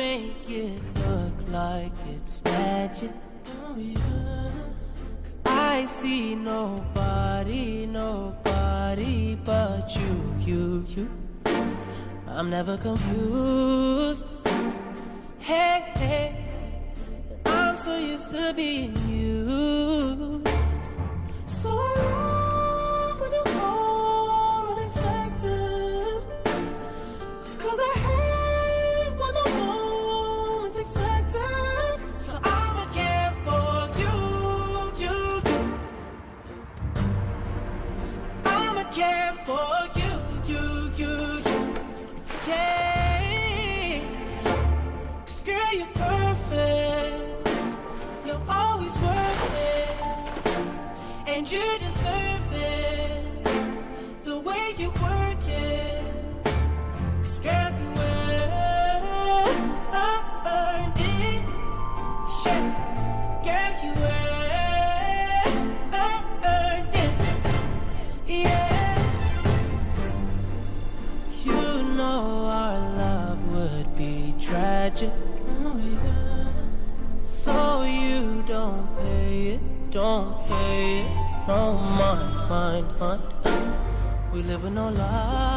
make it look like it's magic. Oh yeah. 'Cause I see nobody but you. I'm never confused. Hey, I'm so used to being used. So I love when you call unexpected, 'cause I hate when the moment's expected. So I'ma care for you. I'ma care for you. Yeah. 'Cause girl, you're perfect. You're always worth it. And you deserve it, the way you work it. 'Cause girl, you earned it. Yeah. Girl, you earned it. Yeah. You know our love would be tragic. Oh yeah. So you don't pay it. No mind. We live with no lie.